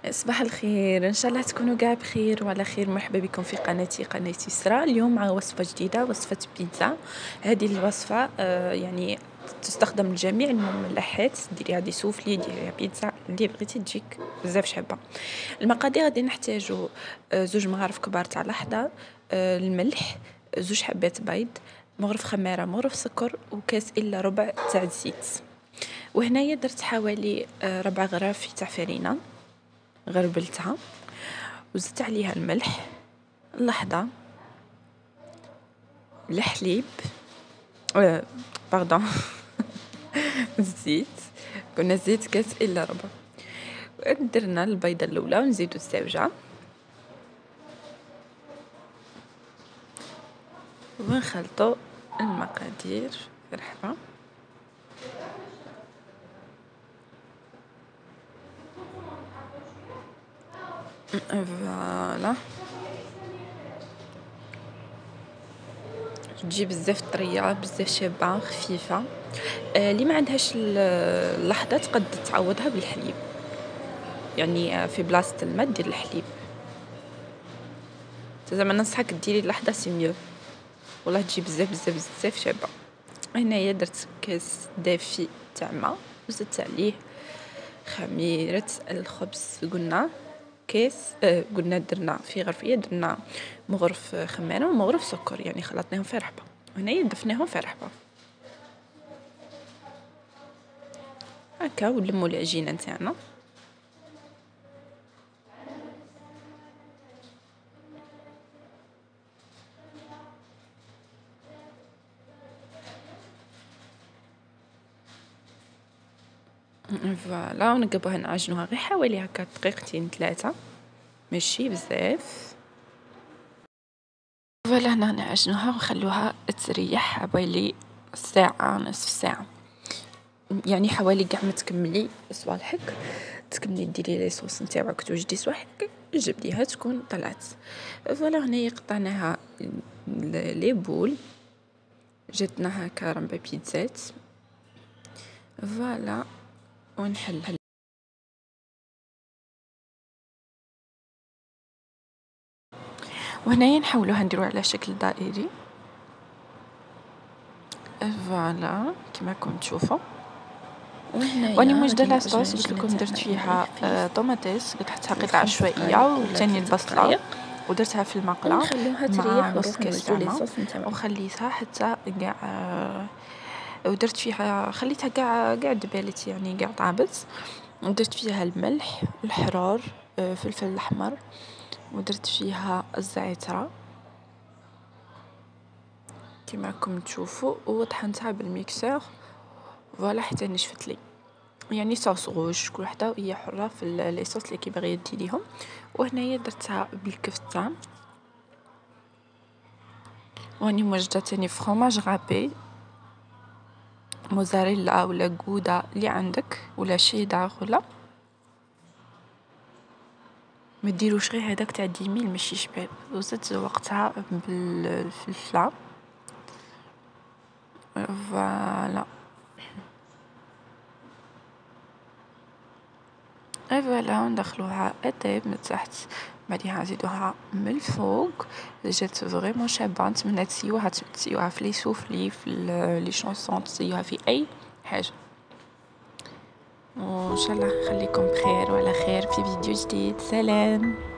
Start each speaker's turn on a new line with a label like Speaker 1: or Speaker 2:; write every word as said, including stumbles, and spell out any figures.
Speaker 1: صباح الخير، ان شاء الله تكونوا قاع بخير وعلى خير. مرحبا بكم في قناتي قناة يسرا. اليوم مع وصفة جديدة، وصفة بيتزا. هذه الوصفة آه يعني تستخدم لجميع المملحات. ديريها دي سوفلي، ديريها بيتزا، اللي بغيتي تجيك بزاف شابة. المقادير غادي نحتاجو آه زوج مغارف كبار تاع لحظة، آه الملح، زوج حبات بيض، مغرف خميرة، مغرف سكر، وكاس الا ربع تاع الزيت. وهنايا درت حوالي آه ربع غرافي تاع فرينة، غربلتها وزدت عليها الملح، اللحظة، الحليب، آه باردون الزيت. قلنا زيت كاس الا ربع. درنا البيضة الاولى ونزيدو الزوجة ونخلطو المقادير. مرحبا. فوالا تجي بزاف طريه، بزاف شابه، خفيفه. آه اللي ما عندهاش اللحظه تقد تعوضها بالحليب، يعني في بلاصه الماء دير الحليب. زعما ننصحك ديري اللحظه سي ميو، والله تجي بزاف بزاف بزاف شابه. هنايا درت كاس دافي تاع ماء وزدت عليه خميره الخبز. قلنا كاس آه قلنا درنا في غرفيه، درنا مغرف خميره ومغرف سكر، يعني خلطناهم في رحبه. وهنايا دفناهم في رحبه هكا، ونلموا العجينه نتاعنا. فوالا ونقبوها نعجنوها غير حوالي هكا دقيقتين ثلاثه، ماشي بزاف. فوالا هنا نعجنوها ونخلوها تريح حوالي ساعه، نصف ساعه، يعني حوالي كاع ما تكملي صوالحك، تكملي ديري لي صوص نتاعك، توجدي صوالحك، جبديها تكون طلعت. فوالا هنايا قطعناها لي بول، جاتنا هكا رمبة بيتزات. فوالا ونحل وهنايا نحاولوها نديرو على شكل دائري. فوالا كما راكم تشوفوا. واني موجده لاصوص قلت لكم درت فيها آه طوماطيس، قطعتها قطع عشوائيه، وثاني البصله ودرتها في المقله مع نص كاس تاع ماء، وخليتها حتى كاع آه ودرت فيها خليتها كاع كاع دبالت، يعني كاع طابت. ودرت فيها الملح، الحرار، آه فلفل الاحمر، ودرت فيها الزعتره كما راكم تشوفوا، وطحنتها بالميكسور. فوالا حتى نشفت لي، يعني صوص غوش، كل وحده وهي حره في لي صوص اللي كيبغي ديريهم. وهنايا درتها بالكفته، واني موجده تاني فرomاج غابي، موزاريلا ولا غودا اللي عندك، ولا شيدار، ولا ما ديروش غير هذاك تاع ديميل ماشي شباب. وزدت زوقتها بالفلفله. فوالا اي فوالا ندخلوها اطيب من تحت، بعدين نزيدوها من الفوق. جات فريمون شابه. نتمنى تسيوها تسيوها في لي سوفلي، في لي شونسون، تسيوها في اي حاجه. وان شاء الله نخليكم بخير وعلى خير في فيديو جديد. سلام.